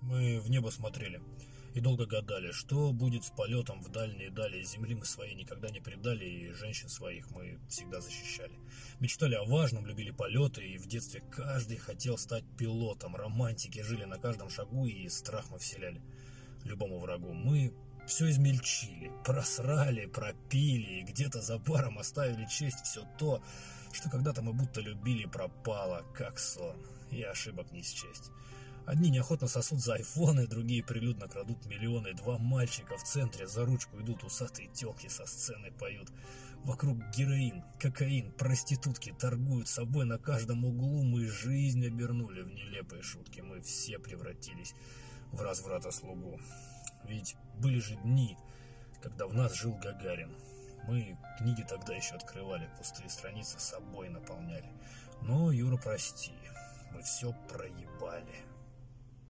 Мы в небо смотрели и долго гадали, что будет с полетом в дальние дали. Земли мы своей никогда не предали, и женщин своих мы всегда защищали. Мечтали о важном, любили полеты, и в детстве каждый хотел стать пилотом. Романтики жили на каждом шагу, и страх мы вселяли любому врагу. Мы все измельчили, просрали, пропили, и где-то за баром оставили честь. Все то, что когда-то мы будто любили, пропало, как сон, и ошибок не счесть. Одни неохотно сосут за айфоны, другие прилюдно крадут миллионы. Два мальчика в центре за ручку идут, усатые телки со сцены поют. Вокруг героин, кокаин, проститутки торгуют собой на каждом углу. Мы жизнь обернули в нелепые шутки, мы все превратились в разврата-слугу. Ведь были же дни, когда в нас жил Гагарин. Мы книги тогда еще открывали, пустые страницы собой наполняли. Но, Юра, прости, мы все проебали.